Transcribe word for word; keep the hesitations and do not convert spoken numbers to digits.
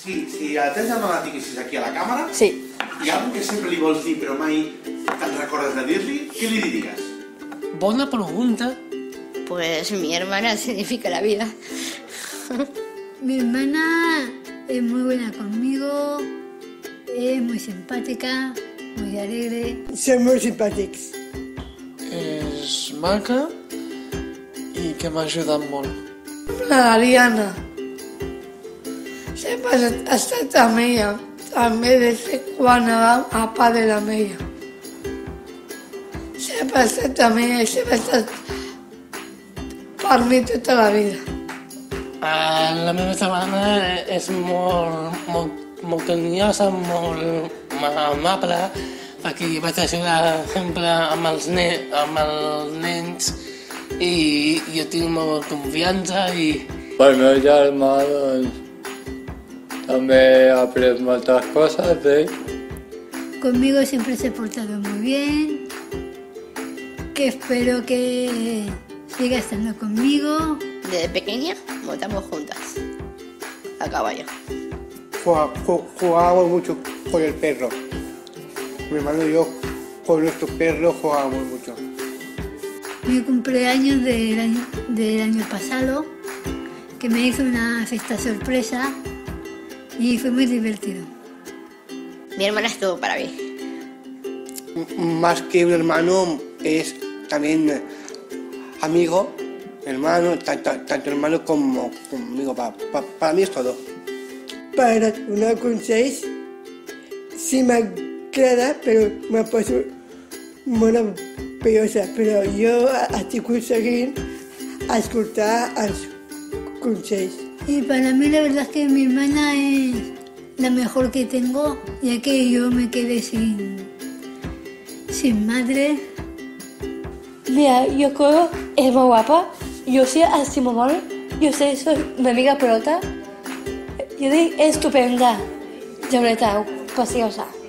Sí, si a tens donat diguessis aquí a la càmera, sí. Hi ha algú que sempre li vols dir però mai te'n recordes de dir-li, què li diries? Bona pregunta. Pues mi hermana significa la vida. Mi hermana es muy buena conmigo, es muy simpática, muy alegre. Són molt simpàtics. És maca i que m'ha ajudat molt. La Ariana. Sempre ha estat amb ella, també des de quan anàvem a padre amb ella. Sempre ha estat amb ella i sempre ha estat per mi tota la vida. Uh, la meva germana és molt, molt, molt carinyosa, molt amable, perquè vaig ajudar sempre amb els, ne amb els nens i jo tinc molta confiança i... El meu germà, doncs, també he après moltes coses d'ell. Conmigo siempre se ha portado muy bien, que espero que siga estando conmigo. Desde pequeña montamos juntas a caballo. Jugábamos mucho con el perro. Mi hermano y yo con nuestro perro jugábamos mucho. Mi cumpleaños del año, del año pasado, que me hizo una fiesta sorpresa y fue muy divertido. Mi hermana es todo para mí. Más que un hermano, es también amigo, hermano, tanto, tanto hermano como conmigo. Para, para, para mí es todo. Para donar consells, sí m'agrada, però m'ha posat molt peosa. Però jo estic aconseguint escoltar els consells. Y para mí la verdad es que mi hermana es la mejor que tengo, ya que yo me quedé sin, sin madre. Mira, jo crec que és molt guapa, jo sí estimo molt, jo sé, soy una amiga pelota, jo dic estupenda, de veritat, preciosa.